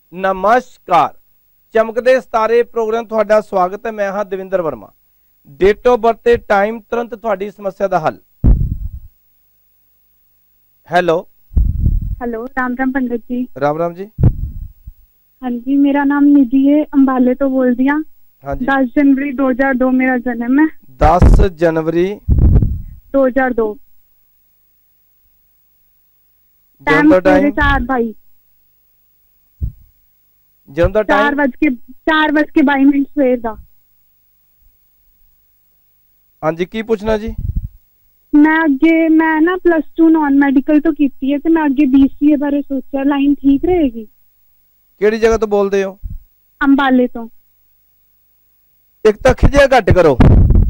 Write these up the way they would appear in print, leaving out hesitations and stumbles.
नमस्कार, चमकदे सितारे प्रोग्राम तुहाडा स्वागत है। मैं हाँ Davinder Verma. Date of birth ते टाइम तुरंत तुहाडी समस्या दा हल। Hello hello, Ram Ram pandit ji. राम राम जी। हाँ जी, मेरा नाम निधि है, अंबाले तो बोल दिया। हाँ जी। 10 जनवरी 2002 मेरा जन्म है। 10 जनवरी 2002। जन्म दा टाइम 4 भाई जन्म दा टाइम 4:22 सवेर दा। हाँ जी, की पूछना जी? मैं ना +2 नॉन मेडिकल तो की है, तो मैं आगे BCA बारे सोचा, लाइन ठीक रहेगी? केड़ी जगह तो बोलते हो? अंबाले तो। एक तो खिजिया घट करो,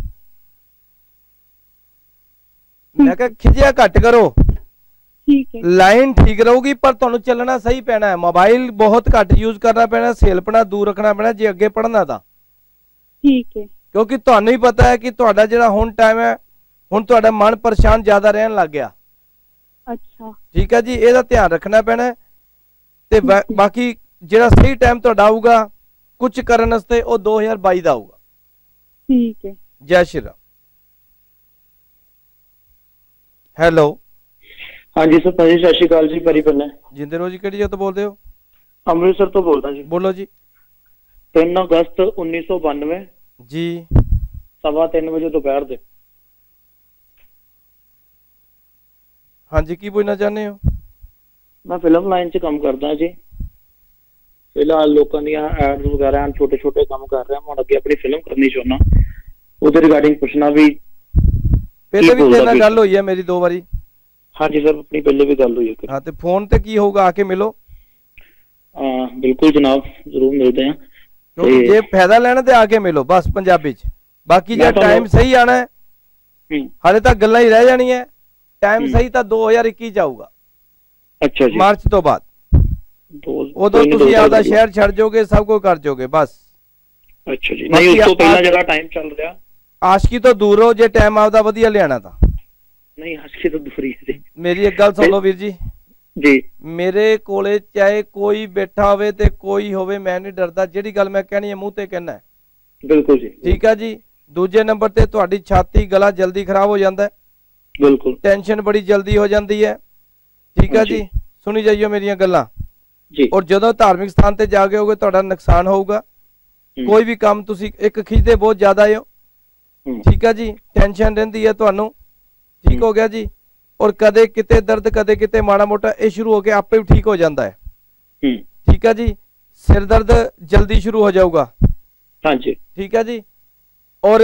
मैं कहा खिजिया घट करो, ठीक है। लाइन ठीक रहूगी, पर तुहानू चलना सही पैना है। मोबाइल बहुत घट यूज करना पैना, सेलपना दूर रखना पैना जे अगे पढ़ना था। ठीक है। क्योंकि तुहानू ही पता है कि तुहाडा जिहड़ा हुण टाइम है, हुण तुहाडा मन परेशान ज्यादा रहन लग गया। अच्छा, ठीक है जी, ਇਹਦਾ ध्यान रखना पैना है। ते बाकी जिहड़ा सही टाइम तुहाडा आऊगा कुछ करन वास्ते ਉਹ 2022 ਦਾ आऊगा। ठीक है। जय श्री राम। हेलो, हाँ जी सर, भाजी सत श्री अकाल जी। परिपन्न जिंदे रो जी, केड़ी जगह तो बोलते हो? अमृतसर तो बोलता जी। बोलो जी। 3 अगस्त 1992 जी 3:15 बजे दोपहर दे। हाँ जी, की पूछना चाहते हो? मैं फिल्म लाइन च काम करदा जी। फिलहाल लोगों दी एड्स वगैरह छोटे छोटे काम कर रहा हूं, अगे अपनी फिल्म करनी चाहना, उहदे रिगार्डिंग पूछना भी। पहले भी तेरे नाल गल होई है मेरी 2 बारी। हाँ जी सर, अपनी पहले भी गल हुई है। हाँ, तो फोन ते की होगा, आके मिलो। बिल्कुल जनाब, जरूर मिलते हैं। क्योंकि जे फायदा लेना तो आके मिलो बस, पंजाबी च। बाकी जो टाइम सही आना है, हाले तक गल्लां ही रह जानी है। टाइम सही तो 2021 जाऊगा। अच्छा जी, मार्च तो बाद उदों तुसीं आपदा शहर छड़ जाओगे, सब कुछ कर जाओगे बस। अच्छा जी, नहीं उस तो पहला जगह टाइम चल रहा। आशिकी तो दूर हो, जे टाइम आपदा वधिया लियाना था। नहीं, आशिकी तो दूर ही है जी। मेरी एक गल सुन लो वीर जी जी। मेरे कोले चाहे कोई बैठा होवे ते कोई होवे, मैं नहीं डरदा। जेड़ी गल मैं कहनी है मुंह ते कहना है। बिल्कुल जी। ठीक है जी। दूजे नंबर ते तुहाडी छाती गला जल्दी खराब हो जाता है। बिल्कुल। टेंशन बड़ी जल्दी हो जाती है। ठीक है जी, सुनी जाइयो मेरियां गल्लां जी। और जदों धार्मिक स्थान ते जागे होगे तुहाडा नुकसान होगा। कोई भी काम तुसी एक खिचदे बहुत ज्यादा हो। ठीक है जी, टेंशन रहिंदी है तुहानू। ठीक हो गया जी। और कदे किते दर्द, कदे किते माड़ा मोटा, ये शुरू हो के आपे भी ठीक हो जाता है। ठीक है जी। सिर दर्द जल्दी शुरू हो जाऊगा। हाँ जी। ठीक है जी। और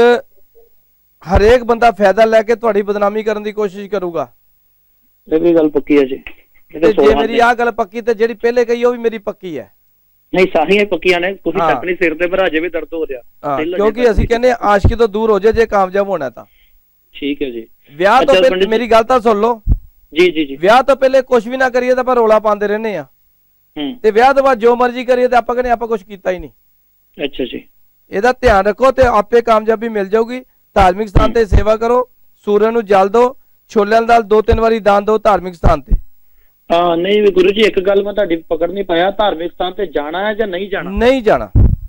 हरेक बंदा फायदा लैके तुहाडी बदनामी करने की कोशिश करूगा। ये भी गल पक्की है जी। जे मेरी आ गल पक्की ते जेड़ी पहले कही वो भी मेरी पक्की है। नहीं, सारियां पक्कियां ने। तुसी टकनी सिर ते पर अजे भी दर्द हो रहा। क्योंकि ਅਸੀਂ ਕਹਿੰਦੇ आशिकी तो दूर हो जाए जे कामयाब होना था। ठीक है जी। ਵਿਆਹ ਤੋਂ ਪਹਿਲੇ ਮੇਰੀ ਗੱਲ ਤਾਂ ਸੁਣ ਲਓ। जी जी जी। ਵਿਆਹ ਤੋਂ ਪਹਿਲੇ ਕੁਝ ਵੀ ਨਾ ਕਰੀਏ ਤਾਂ ਆਪਾਂ ਰੋਲਾ ਪਾਉਂਦੇ ਰਹਿੰਦੇ ਆ। ਤੇ ਵਿਆਹ ਤੋਂ ਬਾਅਦ ਜੋ ਮਰਜ਼ੀ ਕਰੀਏ ਤੇ ਆਪਾਂ ਕਹਿੰਦੇ ਆਪਾਂ ਕੁਝ ਕੀਤਾ ਹੀ ਨਹੀਂ। अच्छा जी। ਇਹਦਾ ਧਿਆਨ ਰੱਖੋ ਤੇ ਆਪੇ ਕਾਮਯਾਬੀ ਮਿਲ ਜਾਊਗੀ। ਧਾਰਮਿਕ ਸਥਾਨ ਤੇ ਸੇਵਾ ਕਰੋ, ਸੂਰਜ ਨੂੰ ਜਲ ਦਿਓ, ਛੋਲਿਆਂ ਦੀ ਦਾਲ 2-3 ਵਾਰੀ ਦਾਨ ਦਿਓ ਧਾਰਮਿਕ ਸਥਾਨ ਤੇ। हाँ नहीं गुरु जी, एक गल मैं तुहाडी पकड़ नहीं पाया, धार्मिक स्थान ते जाना है या नहीं जाना? नहीं जाना।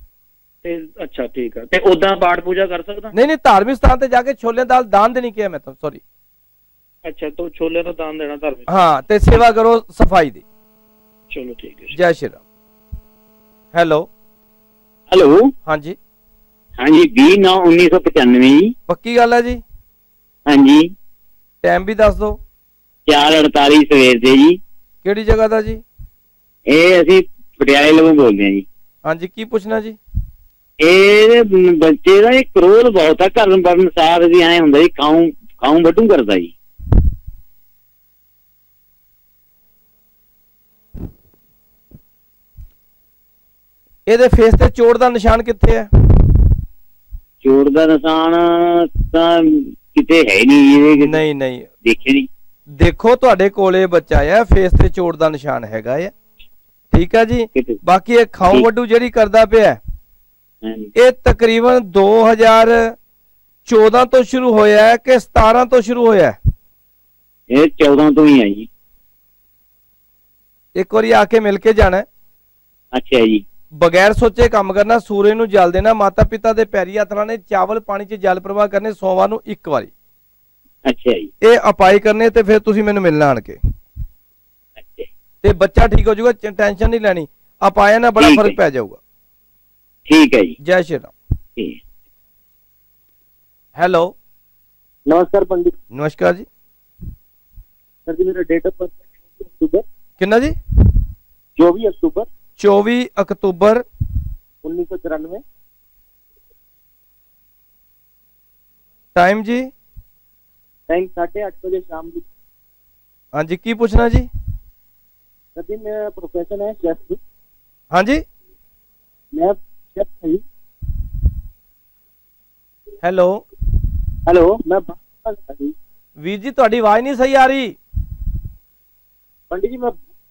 अच्छा ठीक है। ते उदा पाठ पूजा कर सकदा? नहीं नहीं, धार्मिक स्थान ते जाके छोले दाल दान देनी किया मैं तो, सॉरी। अच्छा, तो छोले का दान देना धार्मिक? हाँ, ते सेवा करो सफाई दी। चलो ठीक है। जय श्री राम। Hello hello. हाँ जी। हाँ जी, 20/9/1995 पक्की गल है जी? हाँ जी। टाइम भी दस दो। 4:48 सवेर से जी। केड़ी जगह था जी? ये असी पटियाले लोगों बोलते हैं जी। हाँ जी, की पूछना जी? ये बच्चे का एक क्रोध बहुत है, घर बरन सार जी ऐ हुंदा जी, खाऊं बटू करता जी। ਇਹਦੇ ਫੇਸ ਤੇ ਚੋਟ ਦਾ ਨਿਸ਼ਾਨ ਕਿੱਥੇ ਹੈ? ਚੋਟ ਦਾ ਨਿਸ਼ਾਨ ਤਾਂ ਕਿਤੇ ਹੈ ਨਹੀਂ। ਨਹੀਂ ਨਹੀਂ, ਦੇਖੇ ਨਹੀਂ। ਦੇਖੋ ਤੁਹਾਡੇ ਕੋਲੇ ਬੱਚਾ ਹੈ, ਫੇਸ ਤੇ ਚੋਟ ਦਾ ਨਿਸ਼ਾਨ ਹੈਗਾ ਹੈ। ਠੀਕ ਹੈ ਜੀ। ਬਾਕੀ ਇਹ ਖਾਉ ਵੱਡੂ ਜਿਹੜੀ ਕਰਦਾ ਪਿਆ, ਇਹ ਤਕਰੀਬਨ 2014 ਤੋਂ ਸ਼ੁਰੂ ਹੋਇਆ ਹੈ ਕਿ 17 ਤੋਂ ਸ਼ੁਰੂ ਹੋਇਆ ਹੈ? ਇਹ 14 ਤੋਂ ਹੀ ਹੈ ਜੀ। ਇੱਕ ਵਾਰੀ ਆ ਕੇ ਮਿਲ ਕੇ ਜਾਣਾ। ਅੱਛਾ ਜੀ। ਬਗੈਰ ਸੋਚੇ ਕੰਮ ਕਰਨਾ, ਸੂਰਜ ਨੂੰ ਜਲ ਦੇਣਾ, ਮਾਤਾ ਪਿਤਾ ਦੇ ਪੈਰੀ ਹੱਥ ਲਾਣੇ, ਚਾਵਲ ਪਾਣੀ 'ਚ ਜਲ ਪ੍ਰਵਾਹ ਕਰਨੇ ਸੋਮਵਾਰ ਨੂੰ 1 ਵਾਰੀ। ਅੱਛਾ ਜੀ। ਇਹ ਅਪਾਈ ਕਰਨੇ ਤੇ ਫਿਰ ਤੁਸੀਂ ਮੈਨੂੰ ਮਿਲਣਾ ਆਣ ਕੇ, ਤੇ ਬੱਚਾ ਠੀਕ ਹੋ ਜਾਊਗਾ। ਟੈਨਸ਼ਨ ਨਹੀਂ ਲੈਣੀ, ਅਪਾਇਆ ਨਾਲ ਬੜਾ ਫਰਕ ਪੈ ਜਾਊਗਾ। ਠੀਕ ਹੈ ਜੀ। ਜੈ ਸ਼੍ਰੀ ਰਾਮ। ਹੈਲੋ, नमस्कार पंडित। नमस्कार जी। सर जी मेरा डेट ऑफ बर्थ 24 अक्टूबर। कितना जी? 24 अक्टूबर 24 अक्टूबर 1994। टाइम जी? टाइम 8:30 बजे शाम की। हाँ जी, की पूछना जी? सर जी मेरा प्रोफेशन है शेफ। हाँ जी, मैं शेफ हूँ। हेलो हेलो, मैं ਵੀਰ ਜੀ ਤੁਹਾਡੀ ਆਵਾਜ਼ ਨਹੀਂ ਸਹੀ ਆ ਰਹੀ। पंडित जी मैं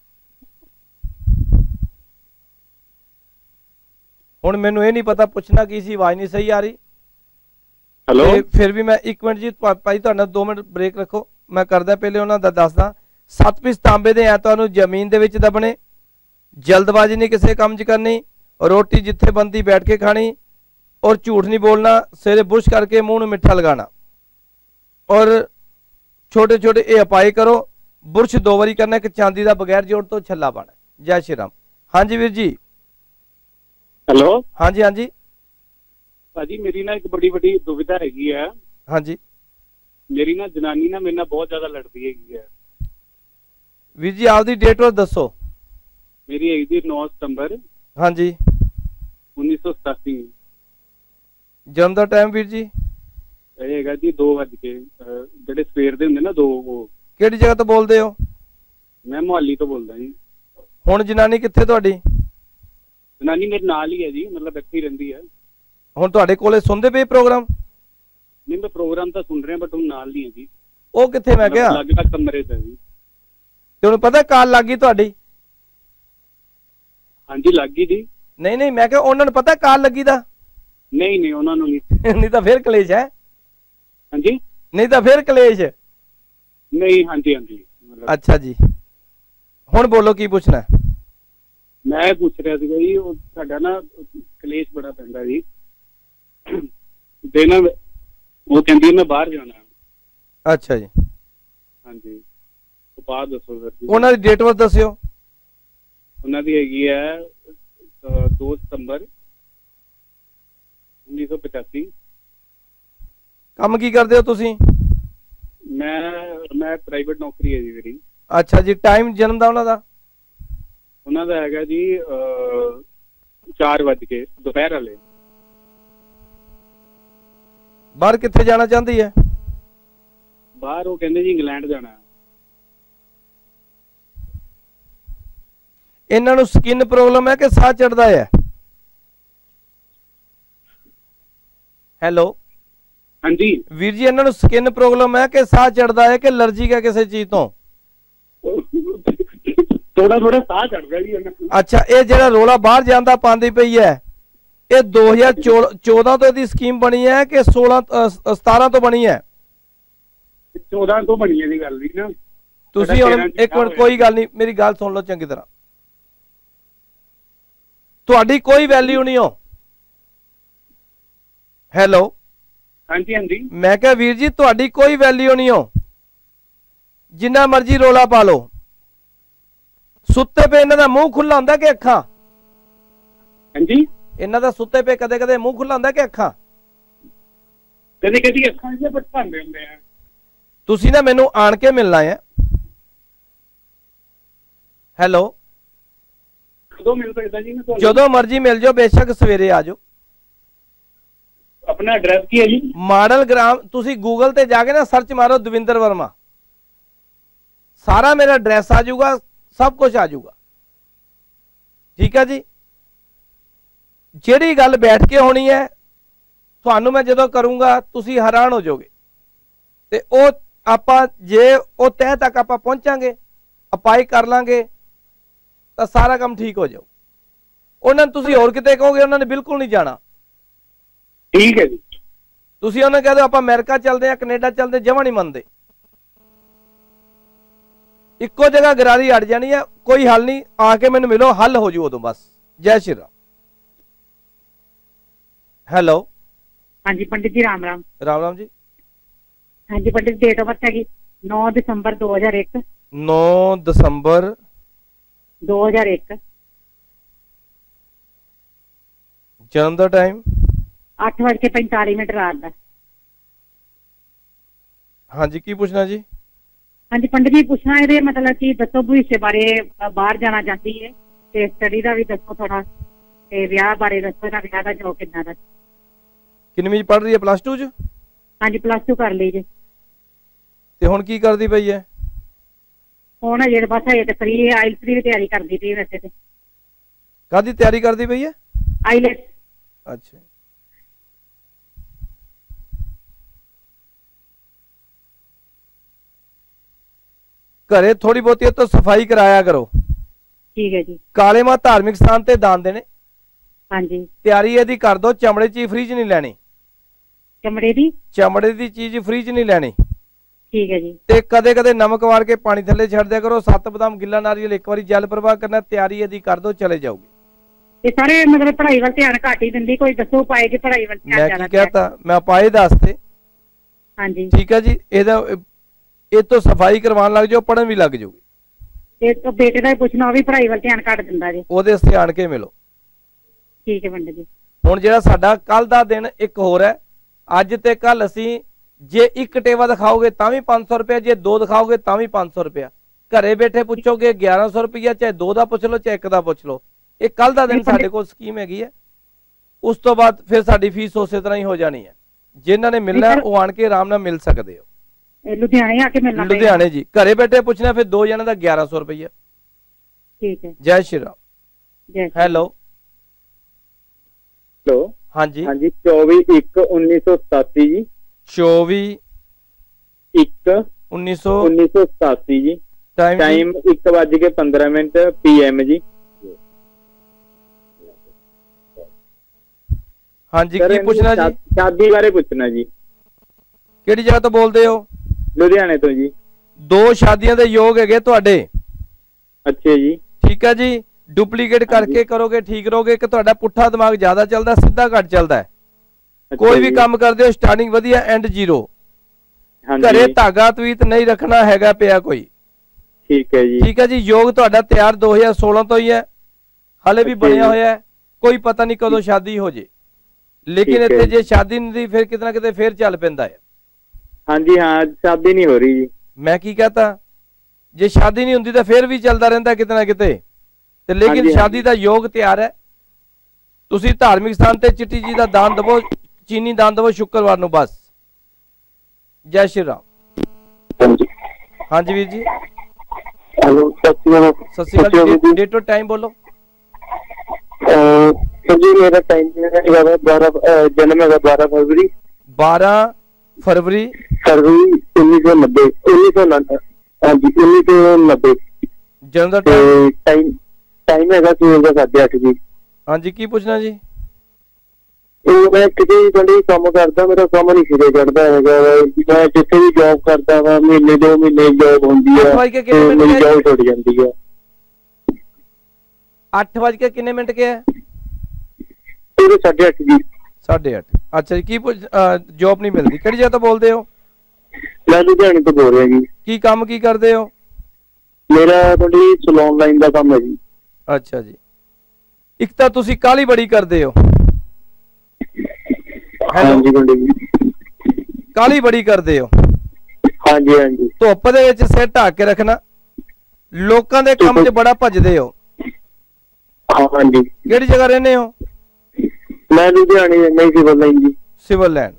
ਹੁਣ ਮੈਨੂੰ ਇਹ ਨਹੀਂ ਪਤਾ ਪੁੱਛਣਾ ਕੀ ਸੀ, ਆਵਾਜ਼ ਨਹੀਂ ਸਹੀ ਆ ਰਹੀ। हेलो ਫਿਰ ਵੀ ਮੈਂ 1 ਮਿੰਟ ਜੀ ਭਾਈ ਤੁਹਾਡਾ 2 ਮਿੰਟ ਬ੍ਰੇਕ ਰੱਖੋ, ਮੈਂ ਕਰਦਾ ਪਹਿਲੇ ਉਹਨਾਂ ਦਾ ਦੱਸਦਾ। 7 ਪੀਸ ਤਾਂਬੇ ਦੇ ਆ ਤੁਹਾਨੂੰ ਜ਼ਮੀਨ ਦੇ ਵਿੱਚ ਦਬਣੇ, ਜਲਦਬਾਜ਼ੀ ਨਹੀਂ ਕਿਸੇ ਕੰਮ 'ਚ ਕਰਨੀ, ਰੋਟੀ ਜਿੱਥੇ ਬੰਦੀ ਬੈਠ ਕੇ ਖਾਣੀ, और झूठ नहीं बोलना, सवेरे बुरश करके मुंह में मिठा लगाना, और छोटे छोटे ये अपाई करो। बुरश 2 बारी करना, एक चांदी का बगैर जोड़ तो छला पाना। जय श्री राम। हाँ जी वीर जी। हेलो। हाँ जी, हाँ जी भाजी मेरी ना एक बड़ी दुविधा हैगी है। हाँ जी। मेरी ना जनानी ना मेरे नाल बहुत ज्यादा लड़ती हैगी है। वीर जी आपकी डेट और दसो। मेरी हैगी 9 सितंबर। हाँ जी। 1987। जन्म का टाइम वीर जी? ਇਹ ਹੈਗਾ ਜੀ 2 ਵਜੇ ਜਿਹੜੇ ਸਵੇਰ ਦੇ ਹੁੰਦੇ ਨਾ 2। ਉਹ ਕਿਹੜੀ ਜਗ੍ਹਾ ਤੋਂ ਬੋਲਦੇ ਹੋ? ਮੈਂ ਮੁਹਾਲੀ ਤੋਂ ਬੋਲਦਾ ਜੀ। ਹੁਣ ਜਨਾਨੀ ਕਿੱਥੇ ਤੁਹਾਡੀ? ਜਨਾਨੀ ਮੇਰੇ ਨਾਲ ਹੀ ਹੈ ਜੀ, ਮਤਲਬ ਇੱਥੇ ਹੀ ਰਹਿੰਦੀ ਹੈ। ਹੁਣ ਤੁਹਾਡੇ ਕੋਲੇ ਸੁਣਦੇ ਪਏ ਪ੍ਰੋਗਰਾਮ? ਨਹੀਂ ਮੈਂ ਪ੍ਰੋਗਰਾਮ ਤਾਂ ਸੁਣ ਰਿਹਾ, ਬਟ ਹੁਣ ਨਾਲ ਨਹੀਂ ਹੈ ਜੀ। ਉਹ ਕਿੱਥੇ? ਮੈਂ ਕਿਹਾ ਅਲੱਗ-ਅਲੱਗ ਕਮਰੇ 'ਚ ਹੈ ਜੀ। ਤੇ ਉਹਨੂੰ ਪਤਾ ਕਾਲ ਲੱਗ ਗਈ ਤੁਹਾਡੀ? ਹਾਂਜੀ ਲੱਗ ਗਈ ਜੀ। ਨਹੀਂ ਨਹੀਂ, ਮੈਂ ਕਿਹਾ ਉਹਨਾਂ ਨੂੰ ਪਤਾ ਕਾਲ ਲੱਗੀ ਦਾ? ਨਹੀਂ ਨਹੀਂ ਉਹਨਾਂ ਨੂੰ ਨਹੀਂ। ਨਹੀਂ ਤਾਂ ਫਿਰ ਕਲੇਸ਼ ਹੈ। ਹਾਂਜੀ, ਨਹੀਂ ਤਾਂ ਫਿਰ ਕਲੇਸ਼। ਨਹੀਂ ਹਾਂਜੀ ਹਾਂਜੀ। ਅੱਛਾ ਜੀ, ਹੁਣ ਬੋਲੋ ਕੀ ਪੁੱਛਣਾ? ਮੈਂ ਪੁੱਛ ਰਿਹਾ ਸੀਗਾ ਜੀ, ਉਹ ਸਾਡਾ ਨਾ ਕਲੇਸ਼ ਬੜਾ ਪੈਂਦਾ ਜੀ। ਤੇ ਨਾ ਉਹ ਕਹਿੰਦੀ ਮੈਂ ਬਾਹਰ ਜਾਣਾ। ਅੱਛਾ ਜੀ। ਹਾਂਜੀ, ਉਪਾਅ ਦੱਸੋ ਸਰ ਜੀ। ਉਹਨਾਂ ਦੀ ਡੇਟ ਆਫ ਬਰਥ ਦੱਸਿਓ। ਉਹਨਾਂ ਦੀ ਹੈਗੀ ਹੈ 2 ਸਤੰਬਰ 1985। ਕੰਮ ਕੀ ਕਰਦੇ ਹੋ ਤੁਸੀਂ? ਮੈਂ ਪ੍ਰਾਈਵੇਟ ਨੌਕਰੀ ਹੈ ਜੀ ਮੇਰੀ। ਅੱਛਾ ਜੀ। ਟਾਈਮ ਜਨਮ ਦਾ ਉਹਨਾਂ ਦਾ? ਉਹਨਾਂ ਦਾ ਹੈਗਾ ਜੀ 4 ਵਜੇ ਦੁਪਹਿਰ ਵਾਲੇ। ਬਾਹਰ ਕਿੱਥੇ ਜਾਣਾ ਚਾਹੁੰਦੀ ਹੈ? ਬਾਹਰ ਉਹ ਕਹਿੰਦੇ ਜੀ ਇੰਗਲੈਂਡ ਜਾਣਾ। ਇਹਨਾਂ ਨੂੰ ਸਕਿਨ ਪ੍ਰੋਬਲਮ ਹੈ ਕਿ ਸਾਹ ਚੜਦਾ ਹੈ? ਹੈਲੋ ਹਾਂਜੀ ਵੀਰ ਜੀ, ਇਹਨਾਂ ਨੂੰ ਸਕਿਨ ਪ੍ਰੋਬਲਮ ਹੈ ਕਿ ਸਾਹ ਚੜਦਾ ਹੈ ਕਿ ਅਲਰਜੀ ਹੈ ਕਿਸੇ ਚੀਜ਼ ਤੋਂ? ਥੋੜਾ ਸਾਹ ਚੜਦਾ ਜੀ ਉਹਨਾਂ ਨੂੰ। ਅੱਛਾ, ਇਹ ਜਿਹੜਾ ਰੋਲਾ ਬਾਹਰ ਜਾਂਦਾ ਪਾਉਂਦੀ ਪਈ ਹੈ, ਇਹ 2014 ਤੋਂ ਇਹਦੀ ਸਕੀਮ ਬਣੀ ਹੈ ਕਿ 17 ਤੋਂ ਬਣੀ ਹੈ? 14 ਤੋਂ ਬਣੀ ਹੈ ਦੀ ਗੱਲ ਵੀ ਨਾ। ਤੁਸੀਂ ਹੁਣ 1 ਮਿੰਟ, ਕੋਈ ਗੱਲ ਨਹੀਂ, ਮੇਰੀ ਗੱਲ ਸੁਣ ਲਓ ਚੰਗੀ ਤਰ੍ਹਾਂ। ਤੁਹਾਡੀ ਕੋਈ ਵੈਲਿਊ ਨਹੀਂ ਹੋ। ਹੈਲੋ ਹਾਂਜੀ ਹਾਂਜੀ। ਮੈਂ ਕਿਹਾ ਵੀਰ ਜੀ ਤੁਹਾਡੀ ਕੋਈ ਵੈਲਿਊ ਨਹੀਂ ਹੋ, ਜਿੰਨਾ ਮਰਜ਼ੀ ਰੋਲਾ ਪਾ ਲਓ। ਸੁੱਤੇ ਪਏ ਇਹਨਾਂ ਦਾ ਮੂੰਹ ਖੁੱਲਾ ਹੁੰਦਾ ਕਿ ਅੱਖਾਂ? ਹਾਂਜੀ, ਇਹਨਾਂ ਦਾ ਸੁੱਤੇ ਪਏ ਕਦੇ ਕਦੇ ਮੂੰਹ ਖੁੱਲਾ ਹੁੰਦਾ ਕਿ ਅੱਖਾਂ? ਕਦੇ ਕਦੇ ਅੱਖਾਂ ਜਿਹੇ ਭਟਕਾਉਂਦੇ ਹੁੰਦੇ ਆ। ਤੁਸੀਂ ਨਾ ਮੈਨੂੰ ਆਣ ਕੇ ਮਿਲਣਾ ਹੈ। ਹੈਲੋ, ਕਦੋਂ ਮਿਲ ਸਕਦਾ ਜੀ ਮੈਂ ਤੁਹਾਨੂੰ? ਜਦੋਂ ਮਰਜ਼ੀ ਮਿਲ ਜਾਓ, ਬੇਸ਼ੱਕ ਸਵੇਰੇ ਆ ਜਾਓ। ਆਪਣਾ ਐਡਰੈਸ ਕੀ ਹੈ ਜੀ? ਮਾਡਲ ਗ੍ਰਾਮ, ਤੁਸੀਂ ਗੂਗਲ ਤੇ ਜਾ ਕੇ ਨਾ ਸਰਚ ਮਾਰੋ ਦਵਿੰਦਰ ਵਰਮਾ, ਸਾਰਾ ਮੇਰਾ ਐਡਰੈਸ ਆ ਜਾਊਗਾ, ਸਭ ਕੁਝ ਆ ਜਾਊਗਾ। ਠੀਕ ਹੈ ਜੀ। ਜਿਹੜੀ ਗੱਲ ਬੈਠ ਕੇ ਹੋਣੀ ਹੈ ਤੁਹਾਨੂੰ ਮੈਂ ਜਦੋਂ ਕਰੂੰਗਾ ਤੁਸੀਂ ਹੈਰਾਨ ਹੋ ਜਾਓਗੇ, ਤੇ ਉਹ ਆਪਾਂ ਜੇ ਉਹ ਤਹਿ ਤੱਕ ਆਪਾਂ ਪਹੁੰਚਾਂਗੇ, ਅਪਾਈ ਕਰ ਲਾਂਗੇ, ਤਾਂ ਸਾਰਾ ਕੰਮ ਠੀਕ ਹੋ ਜਾਊ। ਉਹਨਾਂ ਨੂੰ ਤੁਸੀਂ ਹੋਰ ਕਿਤੇ ਕਹੋਗੇ, ਉਹਨਾਂ ਨੇ ਬਿਲਕੁਲ ਨਹੀਂ ਜਾਣਾ। ਠੀਕ ਹੈ ਜੀ। ਤੁਸੀਂ ਉਹਨਾਂ ਕਹਿ ਦਿਓ ਆਪਾਂ ਅਮਰੀਕਾ ਚੱਲਦੇ ਆ, ਕੈਨੇਡਾ ਚੱਲਦੇ, ਜਮਾਂ ਨਹੀਂ ਮੰਨਦੇ। ਇੱਕੋ ਜਗ੍ਹਾ ਗਰਾਰੀ ਅੜ ਜਾਣੀ ਹੈ, ਕੋਈ ਹੱਲ ਨਹੀਂ। ਆ ਕੇ ਮੈਨੂੰ ਮਿਲੋ, ਹੱਲ ਹੋ ਜੂ ਉਦੋਂ ਬਸ। जय श्री राम। हेलो। हाँ जी पंडित जी राम राम। राम राम जी। हाँ जी पंडित, डेट ऑफ बर्थ है 9 दिसंबर 2001। 9 दिसंबर 2001। जन्म का टाइम 8:45 रात का। हाँ जी, की पूछना जी? हाँ जी पंडित जी, पूछना है मतलब कि दसो भविष्य बारे, बाहर जाना चाहती है ते स्टडी का भी दसो थोड़ा, ते विआह बारे दसो, ना विआह का जो कितना दा। किन्नी पढ़ रही है? +2 च? हाँ जी +2 कर ली जी। ते हुण की करदी पई है? हुण अजे बस अजे ते फ्री आइल्स की तैयारी करदी पई वैसे ते। कादी तैयारी करदी पई है? आइलेट्स। अच्छा। घरे थोड़ी बहुती तो सफाई कराया करो। ठीक है जी। काले मां धार्मिक स्थान ते दान देने। हाँ जी। तैयारी यदि कर दो, चमड़े चीज फ्री च नहीं लैनी। चमड़े दी चीज फ्री च नहीं लैनी। ठीक है जी। ते कदे कदे नमक वार के पानी थले छड़ दिया करो। 7 बादाम गिला नारियल एक बारी जल प्रवाह करना। तैयारी यदि कर दो, चले जाओगे। ये सारे मतलब पढ़ाई वाल ध्यान घट ही दिंदी, कोई दसो उपाय कि पढ़ाई वाल ध्यान ज्यादा। मैं की कहता, मैं उपाय दसते। हाँ जी। ठीक है जी। ये तो सफाई करवान लग जाओ, पढ़न भी लग जाओगे। ते तो बेटे का पूछना, वो भी पढ़ाई वाल ध्यान घट दिंदा जी। ओदे वास्ते आण के मिलो। ठीक है पंडित जी। हुण जिहड़ा साडा कल दा दिन एक होर है, अज ते कल असीं जे एक टेवा दिखाओगे तां भी 500 रुपया, जे 2 दिखाओगे तां भी 500 रुपया। घरे बैठे पुछोगे 1100 रुपया, चाहे 2 दा पुछ लो चाहे 1 दा पुछ लो। ये कल दा दिन साडे कोल स्कीम हैगी है। उस तो बाद फिर साडी फीस उसे तरह ही हो जानी है। जिन्हां ने मिलना है वो आण के आराम नाल मिल सकदे हो। लुधियाने आके मिलना, लुधियाने जी। घरे बैठे पूछना फिर 2 जने दा 1100 रुपया। ठीक है। जय श्री राम। हेलो। हेलो। हाँ जी। हाँ जी 24/1/1987 जी। 24/1/1987 जी। टाइम 1:15 PM जी। हाँ जी, की पूछना जी? शादी बारे पूछना जी। किहड़ी जगह तो बोलते हो? लुधियाने तो जी। 2 शादियां दे योग है तुहाडे। अच्छा जी। ठीक है जी। डुप्लीकेट करके करोगे ठीक रहोगे कि तुहाडा पुट्ठा दिमाग ज्यादा चलदा, सीधा घट चलदा है। अच्छा कोई भी काम करदे हो स्टार्टिंग वधिया, एंड 0। घरे धागा तवीत नहीं रखना हैगा पिया कोई। ठीक है जी। ठीक है जी। योग तुहाडा तैयार 2016 तो ही है, हले भी बनया होया है। कोई पता नहीं कदों शादी हो जे, लेकिन इत्थे जे शादी नहीं फिर कितना किते फिर चल पैंदा है। हाँ जी। हाँ शादी नहीं हो रही जी। मैं की कहता, जे शादी नहीं हुंदी तो फिर भी चलता रहता कितना किते। ते लेकिन हाँ शादी का योग तैयार है। तुसी धार्मिक स्थान ते चिट्टी जी का दान दवो, चीनी दान दवो शुक्रवार नूं बस। जय श्री राम। हाँ जी वीर जी। हेलो। सत श्री अकाल जी। डेट और टाइम बोलो जी। मेरा टाइम है 12 जन्म है 12 फरवरी। 12 फरवरी 1990। 1990। हाँ जी 1990। जन्म का टाइम है 8:30 जी। हाँ जी, की पूछना जी? मैं किसी भी काम करता, मेरा काम नहीं सिरे चढ़ता है। मैं जिथे भी जॉब करता वा, महीने 2 महीने जॉब होंदी है, मेरी जॉब छुट जाती है। 8 कितने मिनट के है? 8:30 जी। 8:30। अच्छा जी। की जॉब नहीं मिलती? किहड़ी जगह तो बोलते हो? मैं लुधियाने तो बोल रहा जी। की काम की करते हो? मेरा थोड़ी सलून लाइन का काम है जी। अच्छा जी। एक तो तुसी काली बड़ी करते हो। हाँ जी। काली बड़ी करते हो। हाँ जी। हाँ जी। धुप दे विच सिर ढक के रखना। लोकां दे काम च बड़ा भजदे हो। हाँ जी। किहड़ी जगह रहने हो? मैं लुधियाने नहीं, सिविल लाइन जी। Civil line.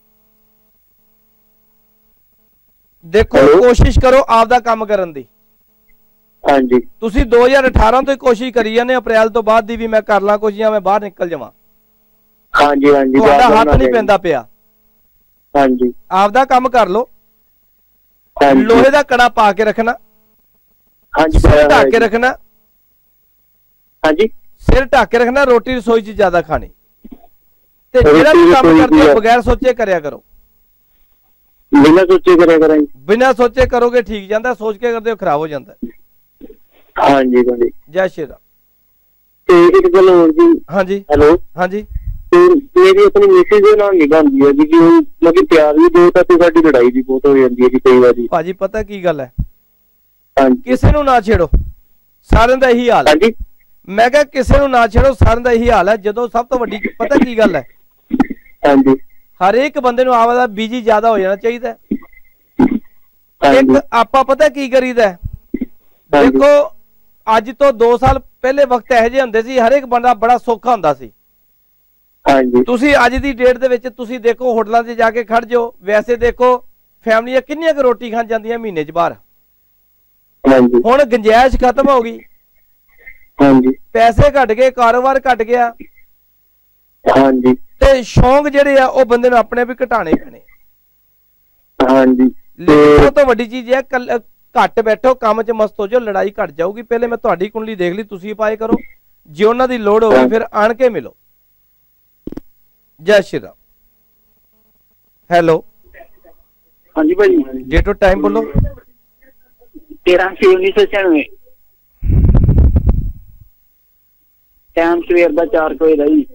देखो कोशिश करो आपदा काम करन दी। हाँ जी। तुसी 2018 तो ही कोशिश करी जाने, अप्रैल तो बाद दी भी मैं कर ला कोशिश, मैं बाहर निकल जावां। हाँ जी। हाँ जी। तुहाडा हाथ नहीं पैंदा पिया। हाँ जी। आपदा काम कर लो। हाँ जी। लोहे का कड़ा पा के रखना। हाँ जी। सिर ढक के रखना। हाँ जी। सिर ढक के रखना। रोटी रसोई च ज्यादा खानी। ते जेड़ा भी काम करते हो बगैर सोचे करया करो। बिना सोचे करे करें। बिना सोचे करोगे ठीक जाता, सोच के करते हो खराब हो जाता है। हाँ जी। जय श्री राम। ਤੇ ਇੱਕ ਗੱਲ ਹੋਰ ਜੀ। ਹਾਂਜੀ ਹੈਲੋ। ਹਾਂਜੀ। ਤੇ ਮੇਰੀ ਆਪਣੀ ਮੈਸੇਜ ਦੇ ਨਾਲ ਨਹੀਂ ਬਣਦੀ ਹੈ ਜੀ, ਕਿ ਉਹ ਮਤਲਬ ਪਿਆਰ ਵੀ ਦੋ ਤਾਂ ਤੇ ਸਾਡੀ ਲੜਾਈ ਵੀ ਬਹੁਤ ਹੋ ਜਾਂਦੀ ਹੈ ਜੀ ਕਈ ਵਾਰੀ। ਭਾਜੀ ਪਤਾ ਕੀ ਗੱਲ ਹੈ, ਹਾਂਜੀ। ਕਿਸੇ ਨੂੰ ਨਾ ਛੇੜੋ, ਸਾਰਿਆਂ ਦਾ ਇਹੀ ਹਾਲ ਹੈ। ਹਾਂਜੀ। ਮੈਂ ਕਿਹਾ ਕਿਸੇ ਨੂੰ ਨਾ ਛੇੜੋ, ਸਾਰਿਆਂ ਦਾ ਇਹੀ ਹਾਲ ਹੈ। ਜਦੋਂ ਸਭ ਤੋਂ ਵੱਡੀ ਪਤਾ ਕੀ ਗੱਲ ਹੈ, ਹਾਂਜੀ। ਹਰੇਕ ਬੰਦੇ ਨੂੰ ਆਪਦਾ ਬਿਜੀ ਜ਼ਿਆਦਾ ਹੋ ਜਾਣਾ ਚਾਹੀਦਾ। ਇੱਕ ਆਪਾਂ ਪਤਾ ਕੀ ਕਰੀਦਾ, ਦੇਖੋ ਅੱਜ ਤੋਂ 2 ਸਾਲ ਪਹਿਲੇ ਵਕਤ ਇਹੋ ਜਿਹੇ ਹੁੰਦੇ ਸੀ, ਹਰੇਕ ਬੰਦਾ ਬੜਾ ਸੌਖਾ ਹੁੰਦਾ ਸੀ। ਹਾਂਜੀ। ਤੁਸੀਂ ਅੱਜ ਦੀ ਡੇਟ ਦੇ ਵਿੱਚ ਤੁਸੀਂ ਦੇਖੋ ਹੋਟਲਾਂ 'ਚ ਜਾ ਕੇ ਖੜ ਜਾਓ, ਵੈਸੇ ਦੇਖੋ ਫੈਮਲੀਆਂ ਕਿੰਨੀਆਂ ਕੁ ਰੋਟੀ ਖਾਣ ਜਾਂਦੀਆਂ ਮਹੀਨੇ 'ਚ ਬਾਹਰ। ਹਾਂਜੀ। ਹੁਣ ਗੁੰਜਾਇਸ਼ ਖਤਮ ਹੋ ਗਈ। ਹਾਂਜੀ। ਪੈਸੇ ਘਟ ਗਏ, ਕਾਰੋਬਾਰ ਘਟ ਗਿਆ। ਹਾਂਜੀ। ਤੇ ਸ਼ੌਂਕ ਜਿਹੜੇ ਆ ਉਹ ਬੰਦੇ ਨੂੰ ਆਪਣੇ ਵੀ ਘਟਾਣੇ ਪੈਣੇ। ਹਾਂਜੀ। ਲੇਕਿਨ ਸਭ ਤੋਂ ਵੱਡੀ ਚੀਜ਼ ਹੈ ਘੱਟ ਬੈਠੋ, ਕੰਮ 'ਚ ਮਸਤ ਹੋ ਜਾਓ, ਲੜਾਈ ਘਟ ਜਾਊਗੀ। ਪਹਿਲੇ ਮੈਂ ਤੁਹਾਡੀ ਕੁੰਡਲੀ ਦੇਖ ਲਈ, ਤੁਸੀਂ ਪਾਏ ਕਰੋ, ਜੇ ਉਹਨਾਂ ਦੀ ਲੋੜ ਹੋਵੇ ਫਿਰ ਆਣ ਕੇ ਮਿਲੋ। ਜੈ ਸ਼੍ਰੀ ਰਾਮ। ਹੈਲੋ। ਹਾਂਜੀ ਭਾਜੀ। ਡੇਟ ਔਰ ਟਾਈਮ ਬੋਲੋ। 13/6/1996। ਟਾਈਮ ਸਵੇਰ ਦਾ 4 ਵਜੇ ਦਾ ਜੀ।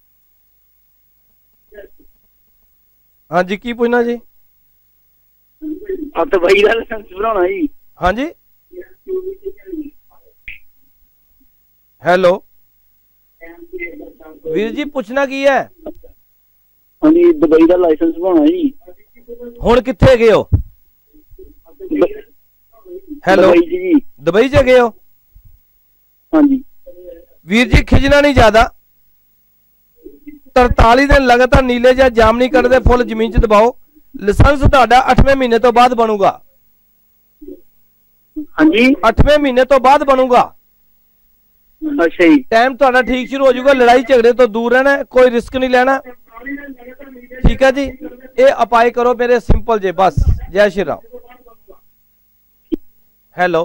ਹਾਂਜੀ ਕੀ ਪੁੱਛਣਾ ਜੀ? ਤਾਂ ਬਾਈ ਦਾ ਲਾਇਸੈਂਸ ਬਣਾਉਣਾ ਜੀ। ਹਾਂਜੀ। ਹੈਲੋ ਵੀਰ ਜੀ ਪੁੱਛਣਾ ਕੀ ਹੈ? ਹਾਂਜੀ ਦੁਬਈ ਦਾ ਲਾਇਸੈਂਸ ਬਣਾਉਣਾ ਜੀ। ਹੁਣ ਕਿੱਥੇ ਗਏ ਹੋ? ਹੈਲੋ ਦੁਬਈ ਚ ਗਏ ਹੋ? ਹਾਂਜੀ ਵੀਰ ਜੀ ਖਿਜਣਾ ਨਹੀਂ ਜ਼ਿਆਦਾ। 43 ਦਿਨ ਲਗਾਤਾਰ ਨੀਲੇ ਜਾਂ ਜਾਮ ਨਹੀਂ ਕੱਢਦੇ, ਫੁੱਲ ਜ਼ਮੀਨ 'ਚ ਦਬਾਓ। ਲਾਇਸੈਂਸ ਤੁਹਾਡਾ 8ਵੇਂ ਮਹੀਨੇ ਤੋਂ ਬਾਅਦ ਬਣੂਗਾ। ਹਾਂਜੀ 8ਵੇਂ ਮਹੀਨੇ ਤੋਂ ਬਾਅਦ ਬਣੂਗਾ। ਅੱਛਾ ਜੀ। ਟਾਈਮ ਤੁਹਾਡਾ ਠੀਕ ਸ਼ੁਰੂ ਹੋ ਜਾਊਗਾ। ਲੜਾਈ ਝਗੜੇ ਤੋਂ ਦੂਰ ਰਹਿਣਾ, ਕੋਈ ਰਿਸਕ ਨਹੀਂ ਲੈਣਾ। ਠੀਕ ਹੈ ਜੀ, ਇਹ ਅਪਲਾਈ ਕਰੋ ਮੇਰੇ, ਸਿੰਪਲ ਜੇ ਬਸ। ਜੈ ਸ਼੍ਰੀ ਰਾਮ। ਹੈਲੋ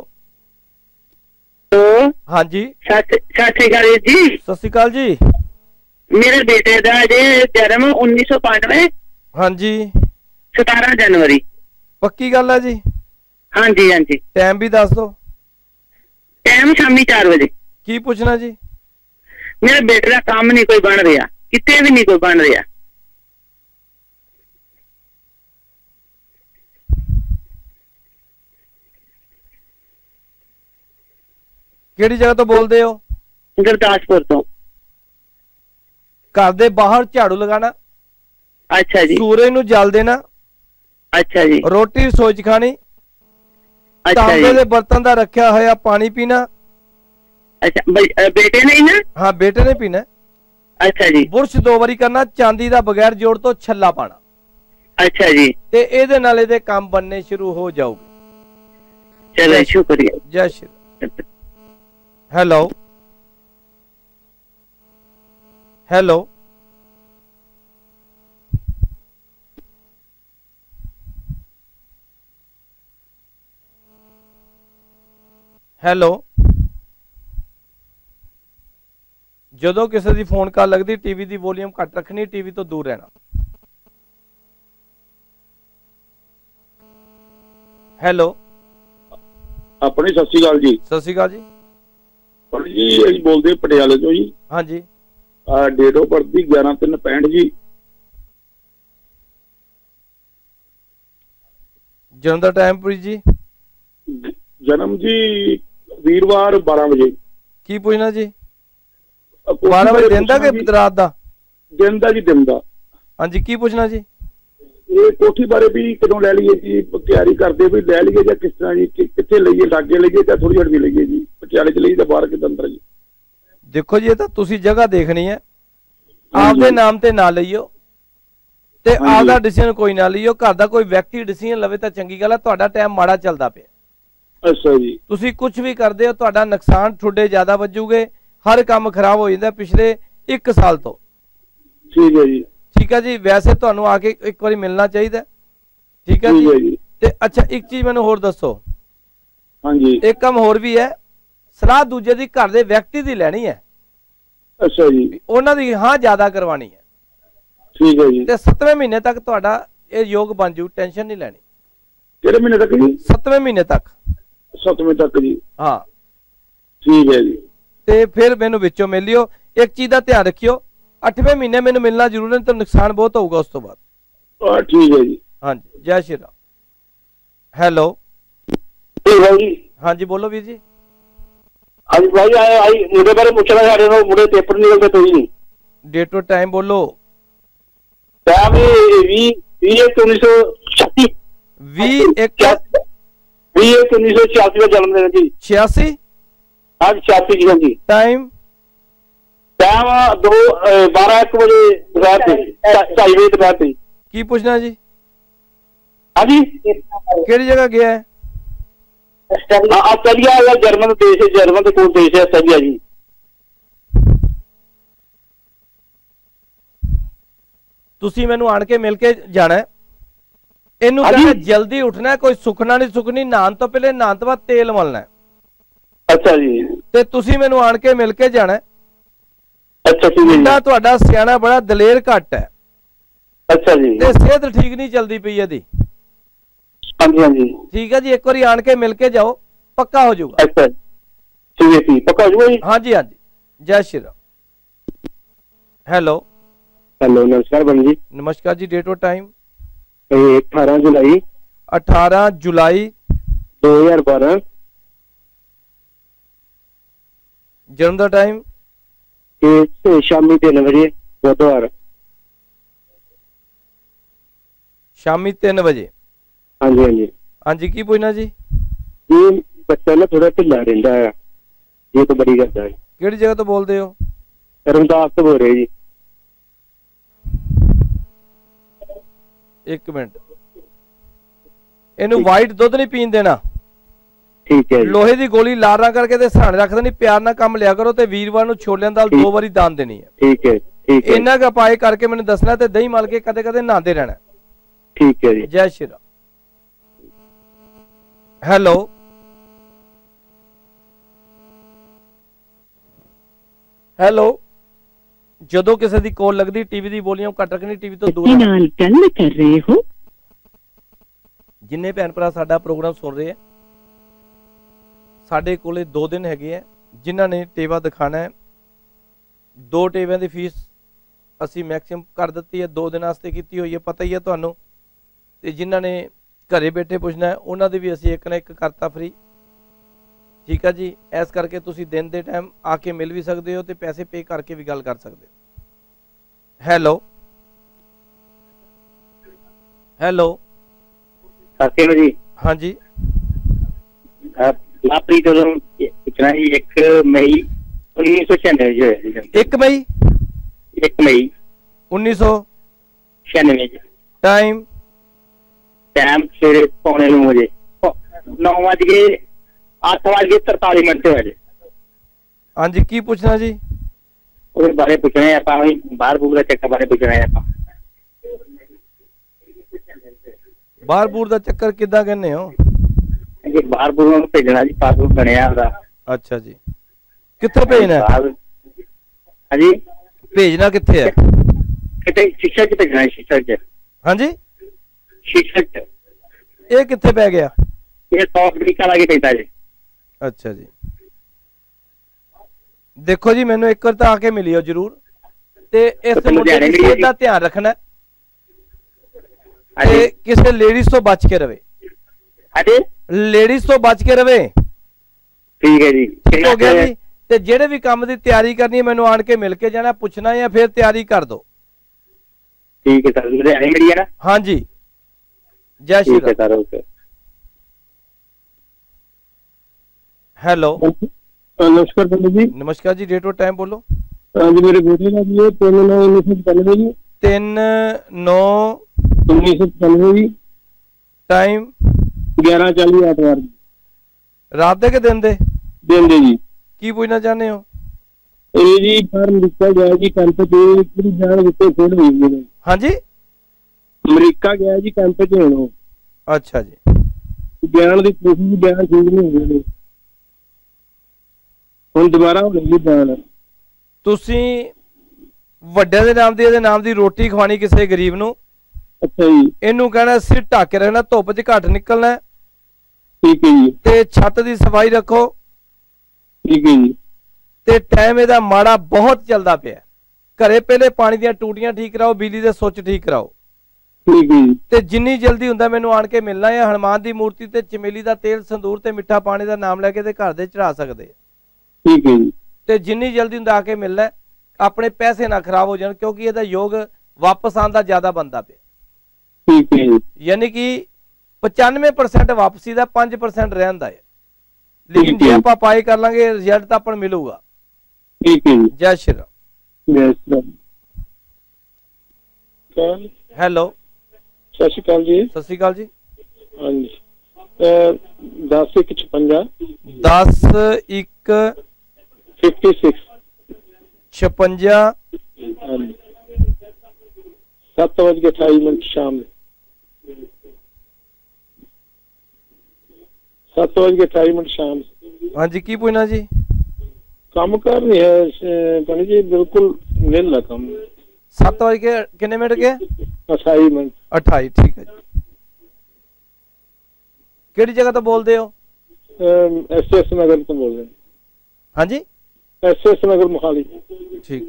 ਹਾਂਜੀ ਸਤਿ ਸ਼੍ਰੀ ਅਕਾਲ ਜੀ। ਸਤਿ ਸ਼੍ਰੀ ਅਕਾਲ ਜੀ। ਮੇਰੇ ਬੇਟੇ ਦਾ ਜੇ ਜਨਮ 1995। ਹਾਂਜੀ 17 ਜਨਵਰੀ। ਪੱਕੀ ਗੱਲ ਹੈ ਜੀ? ਹਾਂਜੀ ਹਾਂਜੀ। ਟਾਈਮ ਵੀ ਦੱਸ ਦਿਓ। ਟਾਈਮ ਸ਼ਾਮੀ 4 ਵਜੇ। ਕੀ ਪੁੱਛਣਾ ਜੀ? ਮੇਰੇ ਬੇਟੇ ਦਾ ਕੰਮ ਨਹੀਂ ਕੋਈ ਬਣ ਰਿਹਾ, ਕਿਤੇ ਵੀ ਨਹੀਂ ਕੋਈ ਬਣ ਰਿਹਾ। ਕਿਹੜੀ ਜਗ੍ਹਾ ਤੋਂ ਬੋਲਦੇ ਹੋ? ਗੁਰਦਾਸਪੁਰ ਤੋਂ। ਘਰ ਦੇ ਬਾਹਰ ਝਾੜੂ ਲਗਾਣਾ। ਅੱਛਾ ਜੀ। ਸੂਰਜ ਨੂੰ ਜਲ ਦੇਣਾ। ਅੱਛਾ ਜੀ। ਰੋਟੀ ਰਸੋਈ 'ਚ ਖਾਣੀ। ਅੱਛਾ ਤਾਂਬੇ ਜੀ। ਦੇ ਬਰਤਨ ਦਾ ਰੱਖਿਆ ਹੋਇਆ ਪਾਣੀ ਪੀਣਾ। ਅੱਛਾ ਬੇਟੇ ਨੇ ਨਾ? ਹਾਂ ਬੇਟੇ ਨੇ ਪੀਣਾ। ਅੱਛਾ ਜੀ। ਬੁਰਸ਼ 2 ਵਾਰੀ ਕਰਨਾ, ਚਾਂਦੀ ਦਾ ਬਗੈਰ ਜੋੜ ਤੋਂ ਛੱਲਾ ਪਾਣਾ। ਅੱਛਾ ਜੀ। ਤੇ ਇਹਦੇ ਨਾਲ ਇਹਦੇ ਕੰਮ ਬਣਨੇ ਸ਼ੁਰੂ ਹੋ ਜਾਊਗੇ। ਚਲੋ ਸ਼ੁਕਰੀਆ। ਜੈ Shri Ram. Hello hello hello. ਜਦੋਂ ਕਿਸੇ ਦੀ ਫੋਨ ਕਾਲ ਲੱਗਦੀ, ਟੀਵੀ ਦੀ ਵੋਲੀਅਮ ਘੱਟ ਰੱਖਣੀ, ਟੀਵੀ ਤੋਂ ਦੂਰ ਰਹਿਣਾ। ਹੈਲੋ ਆਪਣੀ ਸਤਿ ਸ਼੍ਰੀ ਅਕਾਲ ਜੀ। ਸਤਿ ਸ਼੍ਰੀ ਅਕਾਲ ਜੀ। ਜੀ ਅਸੀਂ ਬੋਲਦੇ ਪਟਿਆਲੇ ਤੋਂ ਜੀ। ਹਾਂਜੀ ਡੇਟ ਆਫ ਬਰਥ ਦੀ 11/3/65 ਜੀ। ਜਨਮ ਦਾ ਟਾਈਮ ਪ੍ਰੀਤ ਜੀ? ਜਨਮ ਜੀ ਵੀਰਵਾਰ 12 ਵਜੇ। ਕੀ ਪੁੱਛਣਾ ਜੀ? 12 ਵਜੇ ਦਿਨ ਦਾ ਕਿ ਰਾਤ ਦਾ? ਦਿਨ ਦਾ ਜੀ, ਦਿਨ ਦਾ। ਹਾਂਜੀ ਕੀ ਪੁੱਛਣਾ ਜੀ? ਇਹ ਕੋਠੀ ਬਾਰੇ ਵੀ ਕਦੋਂ ਲੈ ਲਈਏ ਜੀ? ਤਿਆਰੀ ਕਰਦੇ ਵੀ ਲੈ ਲਈਏ ਜਾਂ ਕਿਸ ਤਰ੍ਹਾਂ ਜੀ? ਕਿੱਥੇ ਲਈਏ, ਲਾਗੇ ਲਈਏ ਜਾਂ ਥੋੜੀ ਹਟਵੀਂ ਲਈਏ ਜੀ? ਪਟਿਆਲੇ 'ਚ ਲਈਏ ਤਾਂ ਬਾਹਰ ਕਿਤੇ ਅੰਦਰ ਜੀ? ਦੇਖੋ ਜੀ ਇਹ ਤਾਂ ਤੁਸੀਂ ਜਗ੍ਹਾ ਦੇਖਣੀ ਹੈ। ਆਪਦੇ ਨਾਮ ਤੇ ਨਾ ਲਈਓ ਤੇ ਆਪਦਾ ਡਿਸੀਜਨ ਕੋਈ ਨਾ ਲਈਓ। ਘਰ ਦਾ ਕੋਈ ਵਿਅਕਤੀ ਡਿਸੀਜਨ ਲਵੇ ਤਾਂ ਚੰਗੀ ਗੱਲ ਹੈ। ਤੁਹਾਡਾ ਟਾਈਮ ਮਾੜਾ ਚੱਲਦਾ ਪਿਆ। ਅੱਛਾ ਜੀ। ਤੁਸੀਂ ਕੁਝ ਵੀ ਕਰਦੇ ਹੋ, ਤੁਹਾਡਾ ਨੁਕਸਾਨ ਤੁਹਾਡੇ ਜ਼ਿਆਦਾ ਵੱਜੂਗੇ। ਹਰ ਕੰਮ ਖਰਾਬ ਹੋ ਜਾਂਦਾ ਪਿਛਲੇ 1 ਸਾਲ ਤੋਂ। ਠੀਕ ਹੈ ਜੀ। ਠੀਕ ਹੈ ਜੀ। ਵੈਸੇ ਤੁਹਾਨੂੰ ਆ ਕੇ ਇੱਕ ਵਾਰੀ ਮਿਲਣਾ ਚਾਹੀਦਾ। ਠੀਕ ਹੈ ਜੀ। ਤੇ ਅੱਛਾ ਇੱਕ ਚੀਜ਼ ਮੈਨੂੰ ਹੋਰ ਦੱਸੋ। ਹਾਂਜੀ ਇੱਕ ਕੰਮ ਹੋਰ ਵੀ ਹੈ, ਸਲਾਹ ਦੂਜੇ ਦੀ ਘਰ ਦੇ ਵਿਅਕਤੀ ਦੀ ਲੈਣੀ ਹੈ। ਅੱਛਾ ਜੀ। ਉਹਨਾਂ ਦੀ ਹਾਂ ਜ਼ਿਆਦਾ ਕਰਵਾਣੀ ਹੈ। ਠੀਕ ਹੈ ਜੀ। ਤੇ 7ਵੇਂ ਮਹੀਨੇ ਤੱਕ ਤੁਹਾਡਾ ਇਹ ਯੋਗ ਬਣ ਜੂ, ਟੈਨਸ਼ਨ ਨਹੀਂ ਲੈਣੀ। ਕਿਹੜੇ ਮਹੀਨੇ ਤੱਕ ਜੀ? 7ਵੇਂ ਮਹੀਨੇ ਤੱਕ। 7ਵੇਂ ਤੱਕ ਜੀ। ਹਾਂ ਠੀਕ ਹੈ ਜੀ। ਤੇ ਫਿਰ ਮੈਨੂੰ ਵਿੱਚੋਂ ਮਿਲ ਲਿਓ। ਇੱਕ ਚੀਜ਼ ਦਾ ਧਿਆਨ ਰੱਖਿਓ, 8ਵੇਂ ਮਹੀਨੇ ਮੈਨੂੰ ਮਿਲਣਾ ਜ਼ਰੂਰ ਹੈ, ਤਾਂ ਨੁਕਸਾਨ ਬਹੁਤ ਹੋਊਗਾ ਉਸ ਤੋਂ ਬਾਅਦ। ਠੀਕ ਹੈ ਜੀ। ਹਾਂਜੀ, ਜੈ ਸ਼੍ਰੀ ਰਾਮ। ਹੈਲੋ ਹਾਂਜੀ ਬੋਲੋ ਵੀਰ ਜੀ। ਹਾਂਜੀ ਭਾਈ ਆਈ ਮੁੰਡੇ ਬਾਰੇ ਪੁੱਛਣਾ ਸਾਡੇ ਨੂੰ, ਮੁੰਡੇ ਪੇਪਰ ਨਿਕਲਦੇ ਪਈ ਨਹੀਂ। ਡੇਟ ਔਰ ਟਾਈਮ ਬੋਲੋ। ਟਾਈਮ 20/1/1986 20/1/1986 ਦਾ ਜਨਮ ਦਿਨ ਜੀ। 86 ਹਾਂਜੀ 86 ਜੀ। ਹਾਂਜੀ ਟਾਈਮ 12-1 ਵਜੇ ਦੁਪਹਿਰ ਤੇ 2:30 ਵਜੇ ਦੁਪਹਿਰ ਤੇ। ਕੀ ਪੁੱਛਣਾ ਜੀ? ਹਾਂਜੀ ਕਿਹੜੀ ਜਗ੍ਹਾ ਗਿਆ ਹੈ? ਆਸਟ੍ਰੇਲੀਆ ਜਾਂ ਜਰਮਨ ਦੇਸ਼ ਹੈ, ਜਰਮਨ ਦੇ ਕੋਲ ਦੇਸ਼ ਹੈ ਆਸਟ੍ਰੇਲੀਆ ਜੀ। ਤੁਸੀਂ ਮੈਨੂੰ ਆਣ ਕੇ ਮਿਲ ਕੇ ਜਾਣਾ। ਇਹਨੂੰ ਕਹਿੰਦਾ ਜਲਦੀ ਉੱਠਣਾ, ਕੋਈ ਸੁਖਣਾ ਨਹੀਂ ਸੁਖਣੀ। ਨਹਾਉਣ ਤੋਂ ਪਹਿਲੇ, ਨਹਾਉਣ ਤੋਂ ਬਾਅਦ ਤੇਲ ਮਲਣਾ। ਅੱਛਾ ਜੀ। ਤੇ ਤੁਸੀਂ ਮੈਨੂੰ ਆਣ ਕੇ ਮਿਲ ਕੇ ਜਾਣਾ। ਅੱਛਾ ਜੀ। ਮੁੰਡਾ ਤੁਹਾਡਾ ਸਿਆਣਾ ਬੜਾ, ਦਲੇਰ ਘੱਟ ਹੈ। ਅੱਛਾ ਜੀ। ਤੇ ਸਿਹਤ ਠੀਕ ਨਹੀਂ ਚੱਲਦੀ ਪਈ ਇਹਦੀ। ਹਾਂਜੀ ਹਾਂਜੀ ਠੀਕ ਹੈ ਜੀ, ਇੱਕ ਵਾਰੀ ਆਣ ਕੇ ਮਿਲ ਕੇ ਜਾਓ, ਪੱਕਾ ਹੋ ਜਾਊਗਾ। ਅੱਛਾ ਠੀਕ ਹੈ ਜੀ, ਪੱਕਾ ਹੋ ਜਾਊਗਾ ਜੀ। ਹਾਂਜੀ ਹਾਂਜੀ, ਜੈ ਸ਼੍ਰੀ ਰਾਮ। ਹੈਲੋ हेलो नमस्कार बहन जी। नमस्कार जी। डेट और टाइम 18 जुलाई 18 जुलाई 2012। जन्म का टाइम शामी 3 बजे बुधवार। शामी 3 बजे। हाँ जी हाँ जी। हाँ जी की पूछना जी? ये बच्चा ना थोड़ा ढिला रहता है, ये तो बड़ी करता है। केड़ी जगह तो बोलते हो? रमदास तो बोल रहे जी। एक मिनट, इनू वाइट दुध नहीं पीन देना। ठीक है। लोहे की गोली लारा करके ते सराणे रख देनी। प्यार ना काम लिया करो ते वीरवार नू छोलियां दाल 2 बारी दान देनी है। ठीक है ठीक है। इन्ना का पाए करके मैंने दसना ते दही मल के कदे कदे नहाते रहना। ठीक है जी। जय श्री राम। हेलो हेलो ਜਦੋਂ ਕਿਸੇ ਦੀ ਕਾਲ ਲੱਗਦੀ ਟੀਵੀ ਦੀ ਵੋਲੀਅਮ ਘੱਟ ਰੱਖਣੀ, ਟੀਵੀ ਤੋਂ ਦੂਰ ਨਾਲ ਗੱਲ ਕਰ ਰਹੇ ਹੋ। ਜਿੰਨੇ ਭੈਣ ਭਰਾ ਸਾਡਾ ਪ੍ਰੋਗਰਾਮ ਸੁਣ ਰਹੇ ਆ, ਸਾਡੇ ਕੋਲੇ 2 ਦਿਨ ਹੈਗੇ ਆ ਜਿਨ੍ਹਾਂ ਨੇ ਟੇਵਾ ਦਿਖਾਣਾ ਹੈ। 2 ਟੇਵਿਆਂ ਦੀ ਫੀਸ ਅਸੀਂ ਮੈਕਸਿਮਮ ਕਰ ਦਿੱਤੀ ਹੈ, 2 ਦਿਨਾਂ ਵਾਸਤੇ ਕੀਤੀ ਹੋਈ ਹੈ, ਪਤਾ ਹੀ ਹੈ ਤੁਹਾਨੂੰ। ਤੇ ਜਿਨ੍ਹਾਂ ਨੇ ਘਰੇ ਬੈਠੇ ਪੁੱਛਣਾ ਹੈ ਉਹਨਾਂ ਦੇ ਵੀ ਅਸੀਂ ਇੱਕ ਨਾ ਇੱਕ ਕਰਤਾ ਫ੍ਰੀ। ठीक है जी, इस करके तुसी दिन दे टाइम आके मिल भी सकते हो ते पैसे पे करके भी गल कर सकते हो। हेलो हेलो जी। हाँ जी लापरी पूछना जी 1 मई 1996। 1 मई 1996। टाइम सवेरे 9:45 बजे 9:43 बजे। हाँ जी की पूछना जी? ਉਹਦੇ ਬਾਰੇ ਪੁੱਛਣਾ ਹੈ ਆਪਾਂ, ਬਾਹਰ ਬੂਰ ਦਾ ਚੱਕਰ ਬਾਰੇ ਪੁੱਛਣਾ ਹੈ ਆਪਾਂ। ਬਾਹਰ ਬੂਰ ਦਾ ਚੱਕਰ ਕਿੱਦਾਂ ਕਹਿੰਦੇ ਹੋ ਜੀ? ਬਾਹਰ ਬੂਰ ਨੂੰ ਭੇਜਣਾ ਜੀ, ਪਾਸਪੋਰਟ ਬਣਿਆ ਉਹਦਾ। ਅੱਛਾ ਜੀ, ਕਿੱਥੋਂ ਭੇਜਣਾ ਹੈ? ਹਾਂਜੀ ਭੇਜਣਾ ਕਿੱਥੇ ਹੈ? ਕਿਤੇ ਸ਼ਿਕਸ਼ਾ ਚ ਭੇਜਣਾ ਹੈ। ਸ਼ਿਕਸ਼ਾ ਚ। ਹਾਂਜੀ ਸ਼ਿਕਸ਼ਾ ਚ। ਇਹ ਕਿੱਥੇ ਪੈ ਗਿਆ? ਇਹ ਸਾਊਥ ਅਫਰੀਕਾ ਲਾਗੇ ਪੈਂਦਾ ਜੀ। अच्छा जी, देखो जी मैनू एक बार तो आके मिलियो जरूर। ते इस मुद्दे दी सेहत दा ध्यान रखना ते किसी लेडीज तो बच के रवे। लेडीज तो बच के रवे। ठीक है जी, ठीक हो गया जी। ते जेड़े भी काम दी तैयारी करनी है मैनू आन के मिल के जाना, पूछना या फिर तैयारी कर दो। ठीक है सर, लुधियाने मिली है ना? हाँ जी, जय श्री राम। हेलो नमस्कार पंडित जी। नमस्कार जी। डेट और टाइम बोलो। जी मेरे बेटे का भी है 3/9/1995 जी। 3/9/1995 जी। टाइम 11:40 8 रात दे के दिन दे? दिन दे जी। की पूछना चाहते हो? ये जी बाहर अमेरिका गया जी, कैंप पे पूरी जान विच फेल हुई है। हाँ जी अमेरिका गया जी कैंप पे होना। अच्छा जी, बयान की कोशिश बयान ठीक नहीं हो रही, ਹੁਣ ਦੁਬਾਰਾ ਹੋਣੀ ਜਾਣ। ਤੁਸੀਂ ਵੱਡਿਆਂ ਦੇ ਨਾਮ ਦੀ ਇਹਦੇ ਨਾਮ ਦੀ ਰੋਟੀ ਖਵਾਣੀ ਕਿਸੇ ਗਰੀਬ ਨੂੰ। ਅੱਛਾ ਜੀ। ਇਹਨੂੰ ਕਹਿਣਾ ਸਿਰ ਢੱਕ ਕੇ ਰਹਿਣਾ, ਧੁੱਪ 'ਚ ਘੱਟ ਨਿਕਲਣਾ। ਠੀਕ ਹੈ ਜੀ। ਤੇ ਛੱਤ ਦੀ ਸਫਾਈ ਰੱਖੋ। ਠੀਕ ਹੈ ਜੀ। ਤੇ ਟਾਈਮ ਇਹਦਾ ਮਾੜਾ ਬਹੁਤ ਚੱਲਦਾ ਪਿਆ। ਘਰੇ ਪਹਿਲੇ ਪਾਣੀ ਦੀਆਂ ਟੂਟੀਆਂ ਠੀਕ ਕਰਾਓ, ਬਿਜਲੀ ਦੇ ਸੁੱਚ ਠੀਕ ਕਰਾਓ। ਠੀਕ ਹੈ ਜੀ। ਤੇ ਜਿੰਨੀ ਜਲਦੀ ਹੁੰਦਾ ਮੈਨੂੰ ਆਣ ਕੇ ਮਿਲਣਾ ਹੈ। ਹਨੂਮਾਨ ਦੀ ਮੂਰਤੀ ਤੇ ਚਮੇਲੀ ਦਾ ਤੇਲ, ਸੰਦੂਰ ਤੇ ਮਿੱਠਾ ਪਾਣੀ ਦਾ ਨਾਮ ਲੈ ਕੇ ਤੇ ਘਰ ਦੇ ਚੜਾ ਸਕਦੇ। ਠੀਕ ਹੈ ਜੀ। ਤੇ ਜਿੰਨੀ ਜਲਦੀ ਹੁੰਦਾ ਆ ਕੇ ਮਿਲਣਾ। ਆਪਣੇ ਪੈਸੇ ਨਾ ਖਰਾਬ ਹੋ ਜਾਣ, ਕਿਉਂਕਿ ਇਹਦਾ ਯੋਗ ਵਾਪਸ ਆਉਣ ਦਾ ਜ਼ਿਆਦਾ ਬਣਦਾ ਪਿਆ। ਠੀਕ ਹੈ ਜੀ। ਯਾਨੀ ਕਿ 95% ਵਾਪਸੀ ਦਾ, 5% ਰਹਿਣ ਦਾ ਹੈ। ਲੇਕਿਨ ਜੇ ਆਪਾਂ ਪਾਈ ਕਰ ਲਾਂਗੇ ਰਿਜ਼ਲਟ ਤਾਂ ਆਪਾਂ ਨੂੰ ਮਿਲੂਗਾ। ਠੀਕ ਹੈ ਜੀ। ਜੈ ਸ਼੍ਰੀ ਰਾਮ। ਜੈ ਸ਼੍ਰੀ ਰਾਮ। ਹੈਲੋ, ਸਤਿ ਸ਼੍ਰੀ ਅਕਾਲ ਜੀ। ਸਤਿ ਸ਼੍ਰੀ ਅਕਾਲ ਜੀ। ਹਾਂਜੀ 10/1/56 10/1/56 ਹਾਂਜੀ 7:28 ਸ਼ਾਮ 7:28 ਸ਼ਾਮ। ਹਾਂਜੀ ਕੀ ਪੁੱਛਣਾ ਜੀ? ਕੰਮ ਕਰ ਨਹੀਂ ਹੈ ਪਾਣੀ ਜੀ, ਬਿਲਕੁਲ ਨਿਲ ਕੰਮ। 7 ਵਜੇ ਕੇ ਕਿੰਨੇ ਮਿੰਟ ਗਏ? 28 ਮਿੰਟ। 28 ਠੀਕ ਹੈ ਜੀ। ਕਿਹੜੀ ਜਗ੍ਹਾ ਤੋਂ ਬੋਲਦੇ ਹੋ? SS ਨਗਰ ਤੋਂ ਬੋਲ ਰਹੇ। ਹਾਂਜੀ SS ਨਗਰ ਮੋਹਾਲੀ। ਠੀਕ।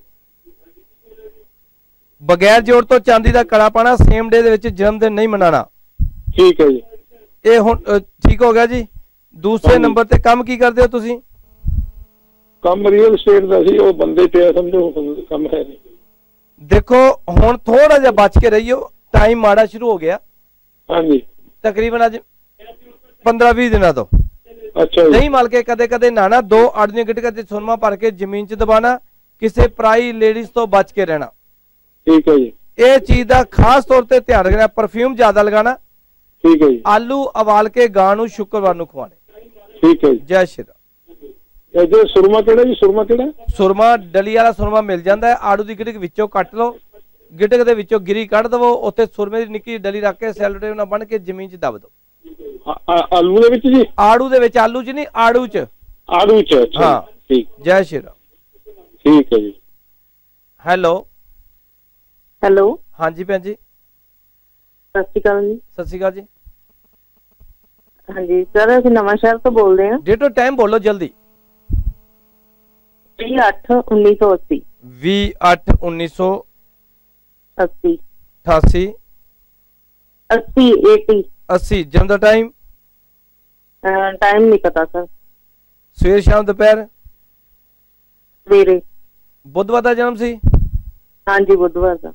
ਬਗੈਰ ਜੋੜ ਤੋਂ ਚਾਂਦੀ ਦਾ ਕੜਾ ਪਾਣਾ, ਸੇਮ ਡੇ ਦੇ ਵਿੱਚ ਜਨਮ ਦਿਨ ਨਹੀਂ ਮਨਾਣਾ। ਠੀਕ ਹੈ ਜੀ। ਇਹ ਹੁਣ ਠੀਕ ਹੋ ਗਿਆ ਜੀ। ਦੂਸਰੇ ਨੰਬਰ ਤੇ ਕੰਮ ਕੀ ਕਰਦੇ ਹੋ ਤੁਸੀਂ? ਕੰਮ ਰੀਅਲ estate ਦਾ ਸੀ, ਉਹ ਬੰਦੇ ਪਿਆ ਸਮਝੋ, ਕੰਮ ਹੈ ਨਹੀਂ। ਦੇਖੋ ਹੁਣ ਥੋੜਾ ਜਿਹਾ ਬਚ ਕੇ ਰਹੀਓ, ਟਾਈਮ ਮਾੜਾ ਸ਼ੁਰੂ ਹੋ ਗਿਆ। ਹਾਂਜੀ ਤਕਰੀਬਨ ਅੱਜ 15-20 ਦਿਨਾਂ ਤੋਂ। ਅੱਛਾ ਜੀ। ਨਹੀਂ ਮਲ ਕੇ ਕਦੇ ਕਦੇ ਨਾਣਾ, 2 ਆੜੀਆਂ ਗਿਟਕਾਂ ਤੇ ਸੁਰਮਾ ਭਰ ਕੇ ਜ਼ਮੀਨ 'ਚ ਦਬਾਣਾ, ਕਿਸੇ ਪਰਾਈ ਲੇਡੀਜ਼ ਤੋਂ ਬਚ ਕੇ ਰਹਿਣਾ। ਠੀਕ ਹੈ ਜੀ। ਇਹ ਚੀਜ਼ ਦਾ ਖਾਸ ਤੌਰ ਤੇ ਧਿਆਨ ਰੱਖਣਾ। ਪਰਫਿਊਮ ਜ਼ਿਆਦਾ ਲਗਾਣਾ। ਠੀਕ ਹੈ ਜੀ। ਆਲੂ ਉਬਾਲ ਕੇ ਗਾਂ ਨੂੰ ਸ਼ੁੱਕਰਵਾਰ ਨੂੰ ਖਵਾਣੇ। ਠੀਕ ਹੈ ਜੀ। ਜੈ ਸ਼੍ਰੀ ਰਾਮ। ਇਹ ਸੁਰਮਾ ਕਿਹੜਾ ਜੀ? ਸੁਰਮਾ ਕਿਹੜਾ? ਸੁਰਮਾ ਡਲੀ ਵਾਲਾ ਸੁਰਮਾ ਮਿਲ ਜਾਂਦਾ ਹੈ। ਆੜੂ ਦੀ ਗਿਟਕ ਵਿੱਚੋਂ ਕੱਟ ਲਓ, ਗਿਟਕ ਦੇ ਵਿੱਚੋਂ ਗਿਰੀ ਕੱਢ ਦਵੋ, ਉੱਥੇ ਸੁਰਮੇ ਦੀ ਨਿੱਕੀ ਡਲੀ ਰੱਖ ਕੇ ਸੈਲੋ ਟੇਪ ਨਾਲ ਬੰਨ ਕੇ ਜ਼ਮੀਨ 'ਚ ਦਬ ਦਿਓ। ਆਲੂ ਦੇ ਵਿੱਚ ਜੀ? ਆੜੂ ਦੇ ਵਿੱਚ, ਆਲੂ 'ਚ ਨਹੀਂ, ਆੜੂ 'ਚ। ਆੜੂ 'ਚ? ਹਾਂ ਠੀਕ। ਜੈ ਸ਼੍ਰੀ ਰਾਮ। ਠੀਕ ਹੈ ਜੀ। ਹੈਲੋ। ਹੈਲੋ। ਹਾਂਜੀ ਭੈਣ ਜੀ। ਸਤਿ ਸ਼੍ਰੀ ਅਕਾਲ ਜੀ। ਸਤਿ ਸ਼੍ਰੀ ਅਕਾਲ ਜੀ। ਹਾਂਜੀ ਸਰ, ਅਸੀਂ ਨਵਾਂ ਸ਼ਹਿਰ ਤੋਂ ਬੋਲਦੇ ਹਾਂ। ਡੇਟ ਆਫ ਟਾਈਮ ਬੋਲੋ ਜਲਦੀ। 28/1980। 28/1980। 80 88 80 80 80। ਜਨਮ ਦਾ ਟਾਈਮ? ਟਾਈਮ ਨਹੀਂ ਪਤਾ ਸਰ। ਸਵੇਰ, ਸ਼ਾਮ, ਦੁਪਹਿਰ? ਸਵੇਰੇ। ਬੁੱਧਵਾਰ ਦਾ ਜਨਮ ਸੀ? ਹਾਂਜੀ ਬੁੱਧਵਾਰ ਦਾ।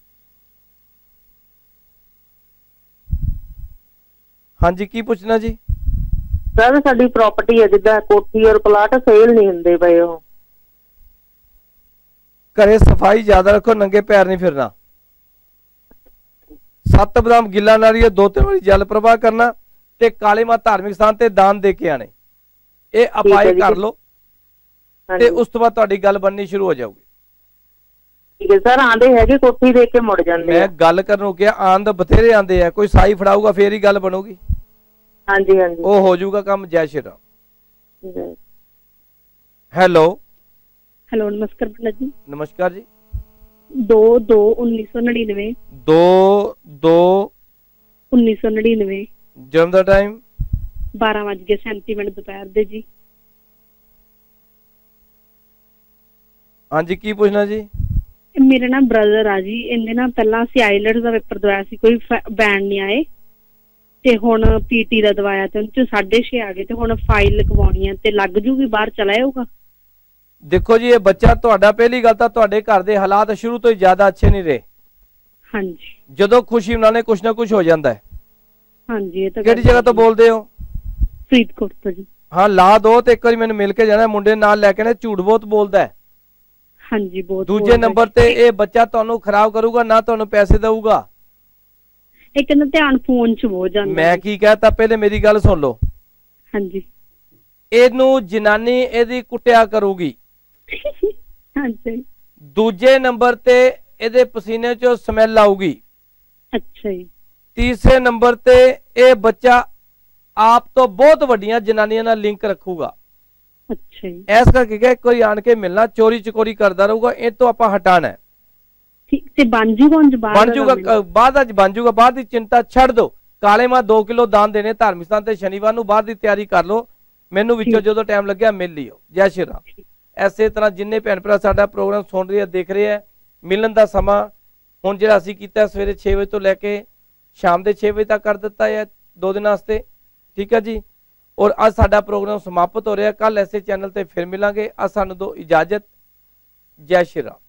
ਹਾਂਜੀ ਕੀ ਪੁੱਛਣਾ ਜੀ? ਸਰ ਸਾਡੀ ਪ੍ਰਾਪਰਟੀ ਹੈ, ਜਿੱਦਾਂ ਕੋਠੀ ਔਰ ਪਲਾਟ ਸੇਲ ਨਹੀਂ ਹੁੰਦੇ ਪਏ। ਉਹ ਘਰੇ ਸਫਾਈ ਜ਼ਿਆਦਾ ਰੱਖੋ, ਨੰਗੇ ਪੈਰ ਨਹੀਂ ਫਿਰਨਾ। 7 ਬਦਾਮ ਗਿੱਲਾ ਨਾਰੀਅਲ 2-3 ਵਾਰੀ ਜਲ ਪ੍ਰਵਾਹ ਕਰਨਾ, ਤੇ ਕਾਲੇ ਮਾਂ ਧਾਰਮਿਕ ਸਥਾਨ ਤੇ ਦਾਨ ਦੇ ਕੇ ਆਣੇ। ਇਹ ਅਪਾਏ ਕਰ ਲੋ, ਤੇ ਉਸ ਤੋਂ ਬਾਅਦ ਤੁਹਾਡੀ ਗੱਲ ਬਣਨੀ ਸ਼ੁਰੂ ਹੋ ਜਾਊਗੀ। ਠੀਕ ਹੈ ਸਰ। ਆਂਦੇ ਹੈਗੇ ਕੋਠੀ ਦੇਖ ਕੇ ਮੁੜ ਜਾਂਦੇ। ਮੈਂ ਗੱਲ ਕਰਨ ਨੂੰ ਕਿਹਾ, ਆਂਦ ਬਥੇਰੇ ਆਂਦੇ ਆ, ਕੋਈ ਸਾਈ ਫੜਾਊਗਾ ਫੇਰ ਹੀ ਗੱਲ ਬਣੂਗੀ। ਹਾਂਜੀ ਹਾਂਜੀ ਉਹ ਹੋ ਜਾਊਗਾ ਕੰਮ। ਜੈ ਸ਼੍ਰੀ ਰਾਮ। ਹੈਲੋ। ਹੈਲੋ ਨਮਸਕਾਰ ਪੰਡਤ ਜੀ। ਨਮਸਕਾਰ ਜੀ। 2/2/1999। 2/2/1999। ਜਨਮ ਦਾ ਟਾਈਮ? 12:37 ਦੁਪਹਿਰ ਦੇ ਜੀ। ਹਾਂਜੀ ਕੀ ਪੁੱਛਣਾ ਜੀ? ਮੇਰੇ ਨਾਲ ਬ੍ਰਦਰ ਆ ਜੀ, ਇਹਨੇ ਨਾ ਪਹਿਲਾਂ ਅਸੀਂ ਆਈਲੈਟਸ ਦਾ ਪੇਪਰ ਦਵਾਇਆ ਸੀ, ਕੋਈ ਬੈਂਡ ਨਹੀਂ ਆਏ, ਤੇ ਹੁਣ ਪੀਟੀ ਦਾ ਦਵਾਇਆ ਤੇ ਉਹਦੇ 'ਚ 6.5 ਆ ਗਏ, ਤੇ ਹੁਣ ਫਾਈਲ ਲਗਵਾਉਣੀ ਹੈ, ਤੇ ਲੱਗ ਜੂਗੀ, ਬਾਹਰ ਚਲਾ ਜਾਊਗਾ। ਦੇਖੋ ਜੀ, ਇਹ ਬੱਚਾ ਤੁਹਾਡਾ, ਪਹਿਲੀ ਗੱਲ ਤਾਂ ਤੁਹਾਡੇ ਘਰ ਦੇ ਹਾਲਾਤ ਸ਼ੁਰੂ ਤੋਂ ਹੀ ਜ਼ਿਆਦਾ ਅੱਛੇ ਨਹੀਂ ਰਹੇ। ਹਾਂਜੀ। ਜਦੋਂ ਖੁਸ਼ੀ ਮਨਾਣੇ ਕੁਛ ਨਾ ਕੁਛ ਹੋ ਜਾਂਦਾ ਹੈ। ਹਾਂਜੀ ਇਹ ਤਾਂ। ਕਿਹੜੀ ਜਗ੍ਹਾ ਤੋਂ ਬੋਲਦੇ ਹੋ? ਫਰੀਦਕੋਟ ਤੋਂ ਜੀ। ਹਾਂ ਲਾ ਦੋ, ਤੇ ਇੱਕ ਵਾਰੀ ਮੈਨੂੰ ਮਿਲ ਕੇ ਜਾਣਾ। ਮੁੰਡੇ ਨਾਲ ਲੈ ਕੇ ਨਾ, ਝੂਠ ਬਹੁਤ ਬੋਲਦਾ ਹੈ। ਹਾਂਜੀ ਬਹੁਤ। ਦੂਜੇ ਨੰਬਰ ਤੇ ਇਹ ਬੱਚਾ ਤੁਹਾਨੂੰ ਖਰਾਬ ਕਰੂਗਾ, ਨਾ ਤੁਹਾਨੂੰ ਪੈਸੇ ਦੇਊਗਾ। ਇਹ ਕਹਿੰਦਾ ਧਿਆਨ ਫੋਨ 'ਚ ਹੋ ਜਾਂਦਾ। ਮੈਂ ਕੀ ਕਹਤਾ, ਪਹਿਲੇ ਮੇਰੀ ਗੱਲ ਸੁਣ ਲਓ। ਹਾਂਜੀ। ਇਹਨੂੰ ਜਨਾਨੀ ਇਹਦੀ ਕੁੱਟਿਆ ਕਰੂਗੀ। ਹਾਂਜੀ। ਦੂਜੇ ਨੰਬਰ ਤੇ ਇਹਦੇ ਪਸੀਨੇ 'ਚੋਂ ਸਮੈਲ ਆਊਗੀ। ਅੱਛਾ ਜੀ। ਤੀਸਰੇ ਨੰਬਰ ਤੇ ਇਹ ਬੱਚਾ ਆਪ ਤੋਂ ਬਹੁਤ ਵੱਡੀਆਂ ਜਨਾਨੀਆਂ ਨਾਲ ਲਿੰਕ ਰੱਖੂਗਾ। ਅੱਛਾ ਜੀ। ਇਸ ਕਰਕੇ ਕਿ ਕੋਈ ਆਣ ਕੇ ਮਿਲਣਾ, ਚੋਰੀ ਚਕੋਰੀ ਕਰਦਾ ਰਹੂਗਾ। ਇਹ ਤੋਂ ਆਪਾਂ ਹਟਾਣਾ ਹੈ। ਠੀਕ। ਤੇ ਬਣ ਜੂਗਾ? ਬਣ ਜੂਗਾ, ਬਾਅਦ ਅੱਜ ਬਣ ਜੂਗਾ। ਬਾਅਦ ਦੀ ਚਿੰਤਾ ਛੱਡ ਦੋ। ਕਾਲੇ ਮਾਂ 2 ਕਿਲੋ ਦਾਨ ਦੇਣੇ ਧਾਰਮਿਕ ਸਥਾਨ ਤੇ, ਸ਼ਨੀਵਾਰ ਨੂੰ। ਬਾਹਰ ਦੀ ਤਿਆਰੀ ਕਰ ਲਓ। ਮੈਨੂੰ ਵਿੱਚੋਂ ਜਦੋਂ ਟਾਈਮ ਲੱਗਿਆ ਮਿਲ ਲਿਓ। ਜੈ ਸ਼੍ਰੀ ਰਾਮ। ਇਸੇ ਤਰ੍ਹਾਂ जिन्ने भैन भरा साडा प्रोग्राम सुन रहे देख रहे हैं, मिलन का समा हुण जिहड़ा असीं कीता सवेरे 6 बजे तो लैके शाम के 6 बजे तक कर दिता है 2 दिन वास्ते, ठीक है जी। और अज साडा प्रोग्राम समाप्त हो रहा, कल ऐसे चैनल ते फिर मिलांगे। अज सानूं दो इजाजत, जय श्री राम।